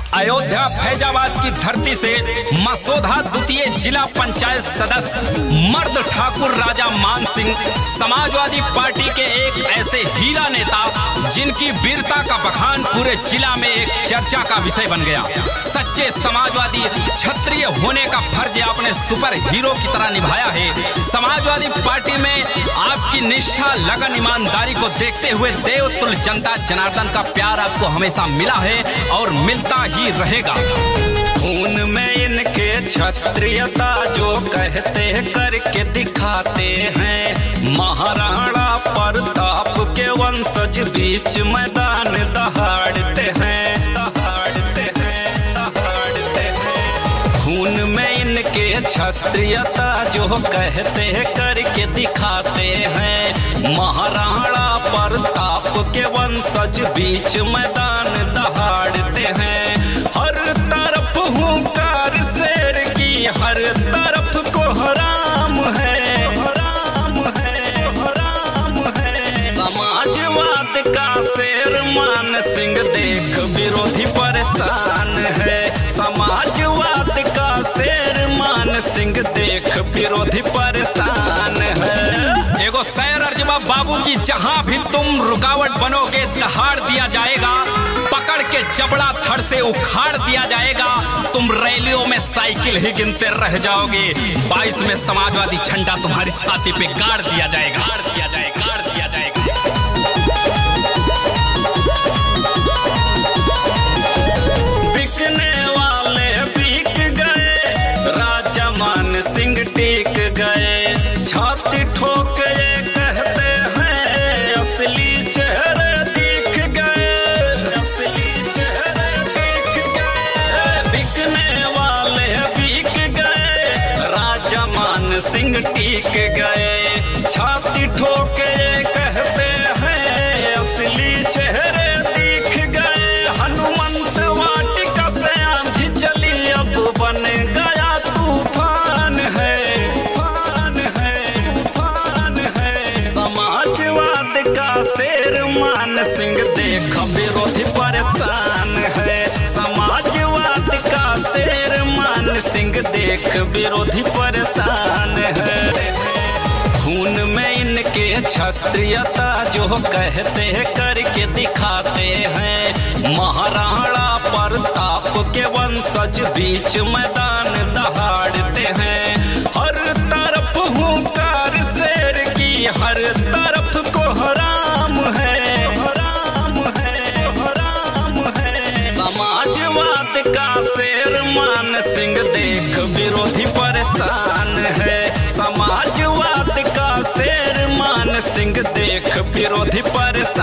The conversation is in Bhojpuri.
अयोध्या फैजाबाद की धरती से मसौदा द्वितीय जिला पंचायत सदस्य मर्द ठाकुर राजा मान सिंह समाजवादी पार्टी के एक ऐसे हीरा नेता जिनकी वीरता का बखान पूरे जिला में एक चर्चा का विषय बन गया। सच्चे समाजवादी क्षत्रिय होने का फर्ज आपने सुपर हीरो की तरह निभाया है। समाजवादी पार्टी में आपकी निष्ठा, लगन, ईमानदारी को देखते हुए देवतुल्य जनता जनार्दन का प्यार आपको हमेशा मिला है और मिलता ही रहेगा। खून में इनके क्षत्रियता जो कहते करके दिखाते हैं। महाराणा प्रताप के वंशज बीच मैदान दहाड़ते हैं, दहाड़ते हैं, दहाड़ते हैं। खून में इनके क्षत्रियता जो कहते करके दिखाते हैं। महाराणा प्रताप के वंशज बीच मैदान दहाड़ते हैं। हर तरफ हुंकार शेर की, हर तरफ कोहराम है, कोहराम है, कोहराम है। समाजवाद का शेर मान सिंह देख विरोधी परेशान है। समाजवाद का शेर मान सिंह देख विरोधी परेशान है। एगो शेर अर्जबा बाबू की, जहां भी तुम रुकावट बनोगे दहाड़ दिया जाएगा, पकड़ के जबड़ा थड़ से उखाड़ दिया जाएगा। तुम रैलियों में साइकिल ही गिनते रह जाओगे। 22 में समाजवादी झंडा तुम्हारी छाती पे गाड़ दिया जाएगा, गाड़ दिया जाएगा, गाड़ दिया जाएगा। बिकने वाले बिक गए, राजा मान सिंह टिक गए। छाती ठोक ये कहते हैं असली चेहरे दिख गए, असली चेहरे दिख गए। बिकने वाले बिक गए, राजा मान सिंह टिक गए। छाती ठोक ये कहते हैं असली चेहरे दिख गए। हनुमंत वाटिका से आंधी चली अब बन गया तूफान है, तूफान है, तूफान है। समाजवाद का शेर मान सिंह देख विरोधी परेशान है। समाजवाद का शेर मान सिंह देख विरोधी परेशान है। खून में इनके क्षत्रियता जो कहते करके दिखाते हैं। महाराणा प्रताप के वंशज बीच मैदान दहाड़ते हैं। हर तरफ हुंकार शेर की, हर तरफ कोहराम है, कोहराम है, कोहराम है। समाजवाद का शेर मान सिंह देख विरोधी परेशान है। समाजवाद का शेर मान सिंह देख विरोधी परेशान